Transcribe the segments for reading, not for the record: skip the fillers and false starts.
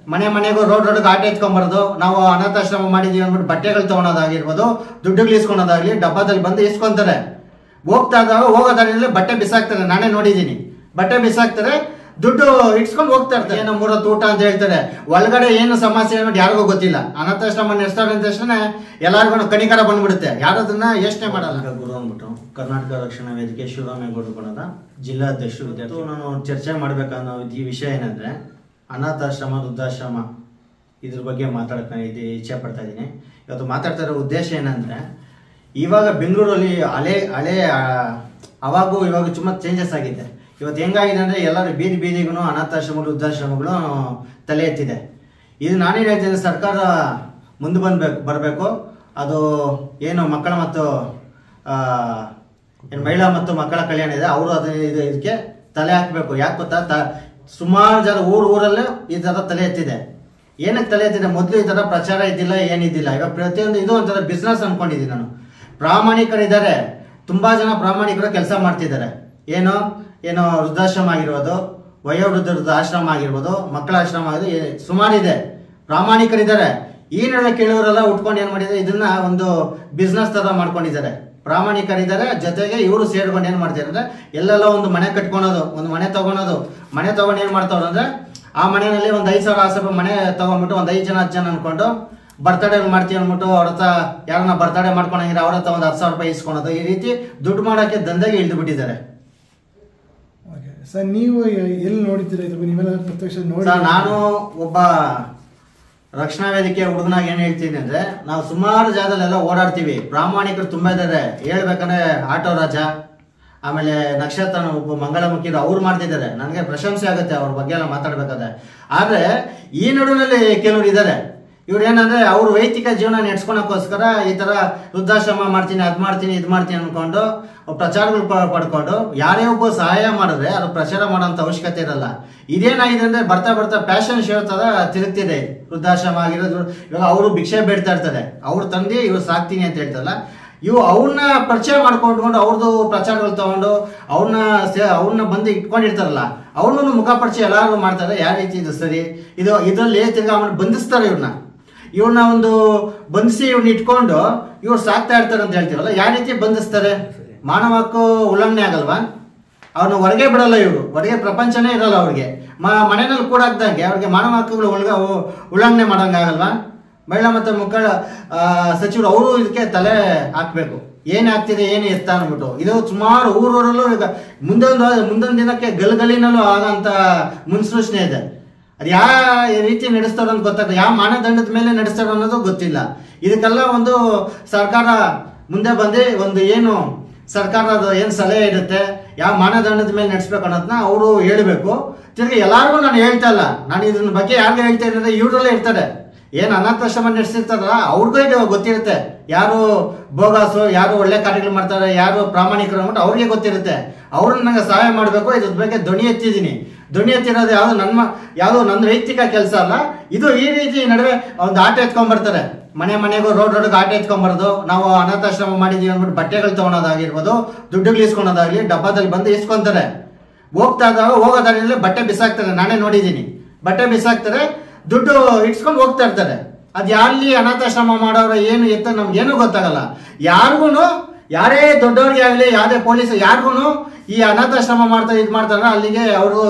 ಮನೆ ಮನೆಗೂ ರೋಡ್ಗೆ ಆಟ ಎತ್ಕೊಂಬಾರ್ದು, ನಾವು ಅನಾಥಾಶ್ರಮ ಮಾಡಿದೀವಿ ಅಂದ್ಬಿಟ್ಟು ಬಟ್ಟೆಗಳು ತೊಗೊಳೋದಾಗಿರ್ಬೋದು, ದುಡ್ಡುಗಳು ಇಸ್ಕೊಳೋದಾಗ್ಲಿ ಡಬ್ಬದಲ್ಲಿ ಬಂದು ಇಸ್ಕೊಂತಾರೆ. ಹೋಗ್ತಾ ಇದ್ದಾಗ ಹೋಗೋ ದಾರಿಯಲ್ಲಿ ಬಟ್ಟೆ ಬಿಸಾಕ್ತಾರೆ. ನಾನೇ ನೋಡಿದ್ದೀನಿ, ಬಟ್ಟೆ ಬಿಸಾಕ್ತಾರೆ, ದುಡ್ಡು ಇಟ್ಸ್ಕೊಂಡು ಹೋಗ್ತಾ ಇರ್ತಾರೆ. ಏನೋ 3 ಹೊತ್ತು ಊಟ ಅಂತ ಹೇಳ್ತಾರೆ. ಒಳಗಡೆ ಏನು ಸಮಸ್ಯೆ ಅನ್ನೋದು ಯಾರಿಗೂ ಗೊತ್ತಿಲ್ಲ. ಅನಾಥಾಶ್ರಮ ನಡೆಸ್ತಾರೆ ಅಂದ ತಕ್ಷಣ ಎಲ್ಲರಿಗೂ ಕಣಿಕರ ಬಂದ್ಬಿಡುತ್ತೆ. ಯಾರದನ್ನ ಯೋಚನೆ ಮಾಡಲ್ಲ. ಗುರು ಅಂದ್ಬಿಟ್ಟು ಕರ್ನಾಟಕ ರಕ್ಷಣಾ ವೇದಿಕೆ ಶಿವರಾಮೇಗೌಡರು ಬಣದ ಜಿಲ್ಲಾಧ್ಯಕ್ಷರು ವಿದ್ಯಾರ್ಥಿ. ನಾನು ಚರ್ಚೆ ಮಾಡ್ಬೇಕನ್ನೋ ಈ ವಿಷಯ ಏನಂದ್ರೆ ಅನಾಥಾಶ್ರಮ ವೃದ್ಧಾಶ್ರಮ ಇದ್ರ ಬಗ್ಗೆ ಮಾತಾಡಕ್ಕೆ ಇಚ್ಛೆ ಪಡ್ತಾ ಇದ್ದೀನಿ. ಇವತ್ತು ಮಾತಾಡ್ತಾ ಇರೋ ಉದ್ದೇಶ ಏನಂದ್ರೆ, ಇವಾಗ ಬೆಂಗಳೂರಲ್ಲಿ ಹಳೆ ಅವಾಗೂ ಇವಾಗ ತುಂಬಾ ಚೇಂಜಸ್ ಆಗಿದೆ. ಇವತ್ತು ಹೆಂಗಾಗಿದೆ ಅಂದರೆ ಎಲ್ಲರೂ ಬೀದಿಗೂ ಅನಾಥಾಶ್ರಮಗಳು ವೃದ್ಧಾಶ್ರಮಗಳು ತಲೆ ಎತ್ತಿದೆ. ಇದು ನಾನೇನು ಹೇಳ್ತೀನಿ, ಸರ್ಕಾರ ಮುಂದೆ ಬರಬೇಕು. ಅದು ಏನು ಮಕ್ಕಳ ಮತ್ತು ಏನು ಮಹಿಳಾ ಮತ್ತು ಮಕ್ಕಳ ಕಲ್ಯಾಣ ಇದೆ, ಅವರು ಇದಕ್ಕೆ ತಲೆ ಹಾಕಬೇಕು. ಯಾಕೆ ಗೊತ್ತಾ, ಸುಮಾರು ಜನ ಊರಲ್ಲೇ ಈ ಥರ ತಲೆ ಎತ್ತಿದೆ. ಏನಕ್ಕೆ ತಲೆ ಎತ್ತಿದೆ, ಮೊದಲು ಈ ಥರ ಪ್ರಚಾರ ಇದ್ದಿಲ್ಲ, ಏನಿದ್ದಿಲ್ಲ. ಇವಾಗ ಪ್ರತಿಯೊಂದು ಇದು ಒಂಥರ ಬಿಸ್ನೆಸ್ ಅನ್ಕೊಂಡಿದ್ದೀನಿ ನಾನು. ಪ್ರಾಮಾಣಿಕರಿದ್ದಾರೆ, ತುಂಬ ಜನ ಪ್ರಾಮಾಣಿಕರು ಕೆಲಸ ಮಾಡ್ತಿದ್ದಾರೆ. ಏನೋ ವೃದ್ಧಾಶ್ರಮ ಆಗಿರ್ಬೋದು, ವಯೋವೃದ್ಧರದ ಆಶ್ರಮ ಆಗಿರ್ಬೋದು, ಮಕ್ಕಳ ಆಶ್ರಮ ಆಗಿರ್ಬೋದು, ಸುಮಾರಿದೆ, ಪ್ರಾಮಾಣಿಕರಿದ್ದಾರೆ. ಈ ನಡುವೆ ಕೇಳೋರೆಲ್ಲ ಉಟ್ಕೊಂಡು ಏನು ಮಾಡಿದ್ದಾರೆ, ಇದನ್ನ ಒಂದು ಬಿಸ್ನೆಸ್ ಥರ ಮಾಡ್ಕೊಂಡಿದ್ದಾರೆ. ಪ್ರಾಮಾಣಿಕರಿದ್ದಾರೆ, ಜೊತೆಗೆ ಇವರು ಸೇರ್ಕೊಂಡು ಏನು ಮಾಡ್ತಾರೆ ಅಂದರೆ ಎಲ್ಲೆಲ್ಲ ಒಂದು ಮನೆ ಕಟ್ಕೊಳೋದು, ಒಂದು ಮನೆ ತೊಗೊಂಡು ಏನು ಮಾಡ್ತಾವ್ರು ಅಂದರೆ ಆ ಮನೆಯಲ್ಲಿ ಒಂದು 5,000 10,000 ಮನೆ ತೊಗೊಂಡ್ಬಿಟ್ಟು ಒಂದು 5 ಜನ 10 ಜನ ಅಂದ್ಕೊಂಡು ಬರ್ತಡೇ ಮಾಡ್ತೀವಿ ಅಂದ್ಬಿಟ್ಟು ಅವ್ರ ಹತ್ರ ಯಾರನ್ನ ಬರ್ತಡೇ ಮಾಡ್ಕೊಂಡಂಗಿದ್ರೆ ಅವ್ರ ಹತ್ರ ಒಂದು 10,000 ರೂಪಾಯಿ ಇಸ್ಕೊಳೋದು. ಈ ರೀತಿ ದುಡ್ಡು ಮಾಡೋಕ್ಕೆ ದಂಧೆಗೆ ಇಳಿದು ಬಿಟ್ಟಿದ್ದಾರೆ. ಸರ್, ನೀವು ಎಲ್ಲಿ ನೋಡಿದ್ದೀರಾ ಇದು? ನೀವೆಲ್ಲ ಪ್ರತ್ಯಕ್ಷ ನೋಡಿ? ನಾನು ಒಬ್ಬ ರಕ್ಷಣಾ ವೇದಿಕೆ ಹುಡುಗನಾಗ ಏನು ಹೇಳ್ತೀನಿ ಅಂದರೆ, ನಾವು ಸುಮಾರು ಜಾಗದಲ್ಲೆಲ್ಲ ಓಡಾಡ್ತೀವಿ. ಪ್ರಾಮಾಣಿಕರು ತುಂಬ ಇದ್ದಾರೆ. ಹೇಳ್ಬೇಕಂದ್ರೆ ಆಟೋ ರಾಜ, ಆಮೇಲೆ ನಕ್ಷತ್ರ, ಒಬ್ಬ ಮಂಗಳಮುಖಿರು ಅವ್ರು ಮಾಡ್ತಿದ್ದಾರೆ. ನನಗೆ ಪ್ರಶಂಸೆ ಆಗುತ್ತೆ ಅವ್ರ ಬಗ್ಗೆ ಎಲ್ಲ ಮಾತಾಡ್ಬೇಕಾದ್ರೆ. ಆದರೆ ಈ ನಡುವಿನಲ್ಲಿ ಕೆಲವರು ಇದ್ದಾರೆ, ಇವ್ರು ಏನಂದ್ರೆ ಅವ್ರ ವೈಯಕ್ತಿಕ ಜೀವನ ನಡೆಸ್ಕೊಳಕ್ಕೋಸ್ಕರ ಈ ತರ ವೃದ್ಧಾಶ್ರಮ ಮಾಡ್ತೀನಿ, ಅದ್ ಮಾಡ್ತೀನಿ, ಇದ್ ಮಾಡ್ತೀನಿ ಅನ್ಕೊಂಡು ಪ್ರಚಾರಗಳು ಪಡ್ಕೊಂಡು ಯಾರೇ ಒಬ್ಬ ಸಹಾಯ ಮಾಡಿದ್ರೆ ಅದು ಪ್ರಚಾರ ಮಾಡೋಂಥ ಅವಶ್ಯಕತೆ ಇರಲ್ಲ. ಇದೇನಾಗಿದೆ ಅಂದ್ರೆ ಬರ್ತಾ ಬರ್ತಾ ಪ್ಯಾಷನ್ ಶೋ ತರ ತಿರುಗ್ತಿದೆ. ವೃದ್ಧಾಶ್ರಮ ಆಗಿರೋದು, ಇವಾಗ ಅವರು ಭಿಕ್ಷೆ ಬೇಡ್ತಾ ಇರ್ತಾರೆ, ಅವ್ರ ತಂದೆ ಇವ್ರು ಸಾಕ್ತೀನಿ ಅಂತ ಹೇಳ್ತಾರಲ್ಲ, ಅವ್ರನ್ನ ಪರಿಚಯ ಮಾಡ್ಕೊಂಡು ಅವ್ರದ್ದು ಪ್ರಚಾರಗಳು ತಗೊಂಡು ಅವ್ರನ್ನ ಬಂದು ಇಟ್ಕೊಂಡಿರ್ತಾರಲ್ಲ, ಅವ್ರನ್ನ ಮುಖ ಪರಿಚಯ ಎಲ್ಲಾರು ಮಾಡ್ತಾರೆ. ಯಾವ ರೀತಿ ಇದು ಸರಿ, ಇದರಲ್ಲಿ ತಿರ್ಗಾ ಬಂಧಿಸ್ತಾರೆ. ಇವ್ರನ್ನ ಒಂದು ಬಂಧಿಸಿ ಇವ್ರನ್ನ ಇಟ್ಕೊಂಡು ಇವ್ರು ಸಾಕ್ತಾ ಇರ್ತಾರೆ ಅಂತ ಹೇಳ್ತೀವಲ್ಲ, ಯಾವ ರೀತಿ ಬಂಧಿಸ್ತಾರೆ? ಮಾನವ ಹಕ್ಕು ಉಲ್ಲಂಘನೆ ಆಗಲ್ವಾ? ಅವ್ರನ್ನ ಹೊರಗೆ ಬಿಡಲ್ಲ ಇವರು, ಹೊರಗೆ ಪ್ರಪಂಚನೇ ಇರಲ್ಲ ಅವ್ರಿಗೆ. ಮನೆಯಲ್ಲಿ ಕೂಡ ಆಗ್ದಂಗೆ ಅವ್ರಿಗೆ ಮಾನವ ಹಕ್ಕುಗಳು ಉಲ್ಲಂಘನೆ ಮಾಡಂಗಾಗಲ್ವಾ? ಮಹಿಳಾ ಮತ್ತು ಮಕ್ಕಳ ಸಚಿವರು ಅವರು ಇದಕ್ಕೆ ತಲೆ ಹಾಕ್ಬೇಕು. ಏನ್ ಆಗ್ತಿದೆ, ಏನು ಎತ್ತ ಅಂದ್ಬಿಟ್ಟು. ಇದು ಸುಮಾರು ಊರೂರಲ್ಲೂ ಈಗ ಮುಂದೊಂದು ದಿನಕ್ಕೆ ಗಲಿನಲ್ಲೂ ಆಗಂತ ಮುನ್ಸೂಚನೆ ಇದೆ. ಅದು ಯಾವ ರೀತಿ ನಡೆಸ್ತಾರೋ ಅಂತ ಗೊತ್ತಾಗ, ಯಾವ ಮಾನದಂಡದ ಮೇಲೆ ನಡೆಸ್ತಾರೋ ಅನ್ನೋದು ಗೊತ್ತಿಲ್ಲ. ಇದಕ್ಕೆಲ್ಲ ಒಂದು ಸರ್ಕಾರ ಮುಂದೆ ಬಂದು ಒಂದು ಏನು ಸರ್ಕಾರದ ಏನು ಸಲಹೆ ಇರುತ್ತೆ, ಯಾವ ಮಾನದಂಡದ ಮೇಲೆ ನಡೆಸ್ಬೇಕು ಅನ್ನೋದನ್ನ ಅವರು ಹೇಳಬೇಕು. ತಿರ್ಗಿ ಎಲ್ಲರಿಗೂ ನಾನು ಹೇಳ್ತಾ ಇಲ್ಲ, ನಾನು ಇದ್ರ ಬಗ್ಗೆ ಯಾರಿಗೆ ಹೇಳ್ತಾ ಇದ್ರೆ ಇವ್ರಲ್ಲೇ ಇರ್ತಾರೆ. ಏನು ಅನಾಥಾಶ್ರಮ ನಡೆಸಿರ್ತಾರಲ್ಲ ಅವ್ರಿಗೂ ಇದು ಗೊತ್ತಿರುತ್ತೆ, ಯಾರು ಬೋಗಾಸು, ಯಾರು ಒಳ್ಳೆ ಕಾರ್ಯಗಳು ಮಾಡ್ತಾರೆ, ಯಾರು ಪ್ರಾಮಾಣಿಕರು ಅಂದ್ಬಿಟ್ಟು ಅವ್ರಿಗೆ ಗೊತ್ತಿರುತ್ತೆ. ಅವ್ರನ್ನ ನಂಗೆ ಸಹಾಯ ಮಾಡಬೇಕು. ಇದ್ರ ಬಗ್ಗೆ ಧ್ವನಿ ಎತ್ತಿದ್ದೀನಿ. ಧ್ವನಿ ಎತ್ತಿರೋದು ಯಾವುದು ನನ್ನ ವೈಯಕ್ತಿಕ ಕೆಲಸ ಅಲ್ಲ. ಇದು ಈ ರೀತಿ ನಡುವೆ ಒಂದು ಆಟ ಎತ್ಕೊಂಡ್ಬರ್ತಾರೆ. ಮನೆಗೂ ರೋಡ್ಗೆ ಆಟ ಎತ್ಕೊಂಬಾರ್ದು, ನಾವು ಅನಾಥಾಶ್ರಮ ಮಾಡಿದೀವಿ ಅಂದ್ಬಿಟ್ಟು ಬಟ್ಟೆಗಳು ತೊಗೊಳೋದಾಗಿರ್ಬೋದು, ದುಡ್ಡುಗಳು ಇಸ್ಕೊಳೋದಾಗ್ಲಿ ಡಬ್ಬದಲ್ಲಿ ಬಂದು ಇಸ್ಕೊಂತಾರೆ. ಹೋಗ್ತಾ ಇದ್ದಾಗ ಹೋಗೋ ದಾರಿಯಲ್ಲಿ ಬಟ್ಟೆ ಬಿಸಾಕ್ತಾರೆ. ನಾನೇ ನೋಡಿದ್ದೀನಿ, ಬಟ್ಟೆ ಬಿಸಾಕ್ತಾರೆ, ದುಡ್ಡು ಇಟ್ಸ್ಕೊಂಡು ಹೋಗ್ತಾ ಇರ್ತಾರೆ. ಅದು ಯಾರಲ್ಲಿ ಅನಾಥಾಶ್ರಮ ಮಾಡೋರು ಏನು ಎತ್ತ ನಮ್ಗೇನು ಗೊತ್ತಾಗಲ್ಲ. ಯಾರೇ ದೊಡ್ಡವ್ರಿಗೆ ಆಗಲಿ, ಯಾವುದೇ ಪೊಲೀಸ್ ಯಾರಿಗೂ ಈ ಅನಾಥಾಶ್ರಮ ಮಾಡ್ತಾರ ಅಲ್ಲಿಗೆ ಅವರು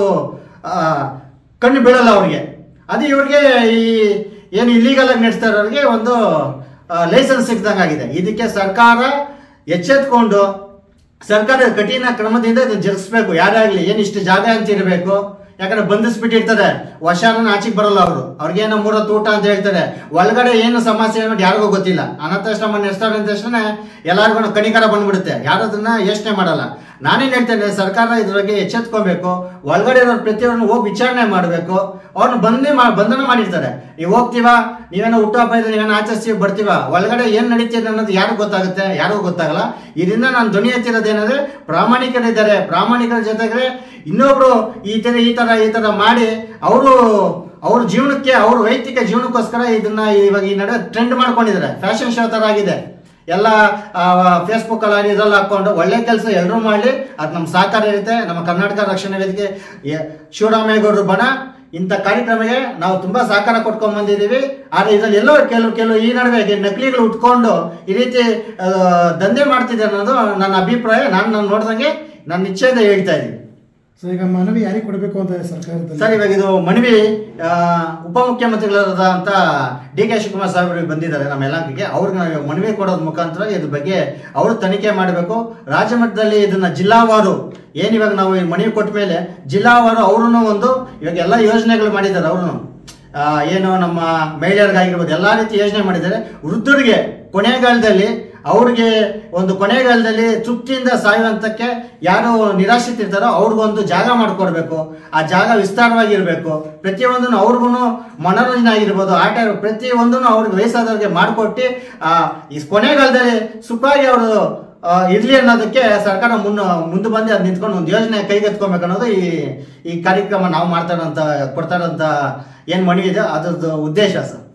ಕಣ್ಣು ಬೀಳಲ್ಲ ಅವ್ರಿಗೆ. ಅದು ಇವ್ರಿಗೆ ಈ ಏನು ಇಲ್ಲಿಗಲ್ ಆಗಿ ನಡೆಸ್ತಾ ಇರೋರಿಗೆ ಒಂದು ಲೈಸೆನ್ಸ್ ಸಿಕ್ದಂಗಾಗಿದೆ. ಇದಕ್ಕೆ ಸರ್ಕಾರ ಎಚ್ಚೆತ್ಕೊಂಡು ಸರ್ಕಾರ ಕಠಿಣ ಕ್ರಮದಿಂದ ಇದನ್ನು ಜರುಗಿಸ್ಬೇಕು. ಯಾರೇ ಆಗಲಿ, ಏನು ಇಷ್ಟು ಜಾಗ ಅಂತ ಇರಬೇಕು. ಯಾಕಂದ್ರೆ ಬಂಧಿಸ್ಬಿಟ್ಟಿರ್ತಾರೆ, ವರ್ಷಾನ ಆಚೆಗೆ ಬರಲ್ಲ ಅವರು. ಅವ್ರಿಗೇನೋ 3 ಹೊತ್ತು ಊಟ ಅಂತ ಹೇಳ್ತಾರೆ, ಒಳಗಡೆ ಏನು ಸಮಸ್ಯೆ ಅನ್ನೋದು ಯಾರಿಗೂ ಗೊತ್ತಿಲ್ಲ. ಅನಾಥಾಶ್ರಮ ನಡೆಸ್ತಾರೆ ಅಂದ ತಕ್ಷಣ ಎಲ್ಲರಿಗೂ ಕಣಿಕರ ಬಂದ್ಬಿಡುತ್ತೆ, ಯಾರು ಅದನ್ನ ಯೋಚನೆ ಮಾಡಲ್ಲ. ನಾನೇನು ಹೇಳ್ತೇನೆ, ಸರ್ಕಾರ ಇದ್ರ ಬಗ್ಗೆ ಎಚ್ಚೆತ್ಕೊಬೇಕು. ಒಳಗಡೆ ಇರೋರು ಪ್ರತಿಯೊಬ್ಬರನ್ನು ಹೋಗಿ ವಿಚಾರಣೆ ಮಾಡಬೇಕು. ಅವ್ರನ್ನ ಬಂಧನ ಮಾಡಿರ್ತಾರೆ. ನೀವು ಹೋಗ್ತೀವಾ, ನೀವೇನೋ ಹುಟ್ಟುಹಬ್ಬ ಇದ್ರೆ ನೀವೇನೋ ಆಚರಿಸ್ತೀವಿ ಬರ್ತೀವ, ಒಳಗಡೆ ಏನು ನಡೀತಿದೆ ಅನ್ನೋದು ಯಾರಿಗೂ ಗೊತ್ತಾಗುತ್ತೆ? ಯಾರಿಗೂ ಗೊತ್ತಾಗಲ್ಲ. ಇದರಿಂದ ನಾನು ಧ್ವನಿ ಎತ್ತಿರೋದೇನಂದ್ರೆ, ಪ್ರಾಮಾಣಿಕರಿದ್ದಾರೆ, ಪ್ರಾಮಾಣಿಕರ ಜೊತೆಗೆ ಇನ್ನೊಬ್ರು ಈ ತರ ಮಾಡಿ ಅವ್ರ ಜೀವನಕ್ಕೆ, ಅವ್ರ ವೈಯಕ್ತಿಕ ಜೀವನಕ್ಕೋಸ್ಕರ ಇದನ್ನ ಇವಾಗ ಈ ನಡುವೆ ಟ್ರೆಂಡ್ ಮಾಡ್ಕೊಂಡಿದ್ದಾರೆ. ಫ್ಯಾಷನ್ ಶೋ ತರ ಆಗಿದೆ. ಎಲ್ಲ ಫೇಸ್ಬುಕ್ ಅಲ್ಲಿ ಇದ್ರಲ್ಲಿ ಹಾಕೊಂಡು ಒಳ್ಳೆ ಕೆಲಸ ಎಲ್ಲರೂ ಮಾಡಲಿ, ಅದು ನಮ್ಮ ಸಹಕಾರ ಇರುತ್ತೆ. ನಮ್ಮ ಕರ್ನಾಟಕ ರಕ್ಷಣಾ ವೇದಿಕೆ ಶಿವರಾಮೇಗೌಡರು ಬಣ ಇಂಥ ಕಾರ್ಯಕ್ರಮಕ್ಕೆ ನಾವು ತುಂಬಾ ಸಹಕಾರ ಕೊಟ್ಕೊಂಡ್ ಬಂದಿದ್ದೀವಿ. ಆದ್ರೆ ಇದ್ರಲ್ಲಿ ಎಲ್ಲೋ ಕೆಲವು ಈ ನಡುವೆ ನಕಲಿಗಳು ಉಟ್ಕೊಂಡು ಈ ರೀತಿ ದಂಧೆ ಮಾಡ್ತಿದೆ ಅನ್ನೋದು ನನ್ನ ಅಭಿಪ್ರಾಯ. ನಾನು ನೋಡ್ದಂಗೆ ನನ್ನ ಇಚ್ಛೆಯಿಂದ ಹೇಳ್ತಾ ಇದ್ದೀನಿ. ಸರ್, ಈಗ ಮನವಿ ಯಾರಿಗೆ ಕೊಡಬೇಕು ಅಂತ ಸರ್ಕಾರದಲ್ಲಿ? ಸರ್, ಇವಾಗ ಇದು ಮನವಿ ಉಪಮುಖ್ಯಮಂತ್ರಿಗಳಾದಂತ ಡಿ.ಕೆ. ಶಿವಕುಮಾರ್ ಸಾಹೇಬರಿಗೆ ಬಂದಿದ್ದಾರೆ ನಮ್ಮ ಯಲಹಂಕಕ್ಕೆ. ಅವ್ರಿಗೆ ನಾವು ಮನವಿ ಕೊಡೋದ್ ಮುಖಾಂತರ ಇದ್ರ ಬಗ್ಗೆ ಅವರು ತನಿಖೆ ಮಾಡಬೇಕು. ರಾಜ್ಯ ಮಟ್ಟದಲ್ಲಿ ಇದನ್ನ ಜಿಲ್ಲಾವಾರು ಇವಾಗ ನಾವು ಈ ಮನವಿ ಕೊಟ್ಟ ಮೇಲೆ ಜಿಲ್ಲಾವಾರು ಅವ್ರೂ ಇವಾಗ ಎಲ್ಲ ಯೋಜನೆಗಳು ಮಾಡಿದ್ದಾರೆ. ಅವ್ರು ಏನು ನಮ್ಮ ಮಹಿಳೆಯರಿಗಾಗಿರ್ಬೋದು ಎಲ್ಲ ರೀತಿ ಯೋಜನೆ ಮಾಡಿದ್ದಾರೆ. ವೃದ್ಧರಿಗೆ ಕೊನೆಗಾಲದಲ್ಲಿ ಅವ್ರಿಗೆ ಕೊನೆಗಾಲದಲ್ಲಿ ತೃಪ್ತಿಯಿಂದ ಸಾಯುವಂತಕ್ಕೆ ಯಾರು ನಿರಾಶ್ರಿತಿರ್ತಾರೋ ಅವ್ರಿಗೊಂದು ಜಾಗ ಮಾಡಿಕೊಡ್ಬೇಕು. ಆ ಜಾಗ ವಿಸ್ತಾರವಾಗಿರ್ಬೇಕು. ಪ್ರತಿಯೊಂದನ್ನು ಅವ್ರಿಗೂ ಮನೋರಂಜನೆ ಆಗಿರ್ಬೋದು, ಆಟ ಪ್ರತಿಯೊಂದನ್ನು ಅವ್ರಿಗೆ ವಯಸ್ಸಾದವ್ರಿಗೆ ಮಾಡಿಕೊಟ್ಟು ಈ ಕೊನೆಗಾಲದಲ್ಲಿ ಸುಖವಾಗಿ ಅವರು ಇರ್ಲಿ ಅನ್ನೋದಕ್ಕೆ ಸರ್ಕಾರ ಮುಂದೆ ಬಂದು ಅದು ನಿಂತ್ಕೊಂಡು ಒಂದು ಯೋಜನೆ ಕೈಗೆತ್ಕೊಬೇಕು ಅನ್ನೋದು ಈ ಕಾರ್ಯಕ್ರಮ ನಾವು ಕೊಡ್ತಾ ಇರೋಂಥ ಏನು ಮನವಿ ಇದೆ ಅದ್ರದ್ದು ಉದ್ದೇಶ ಸರ್.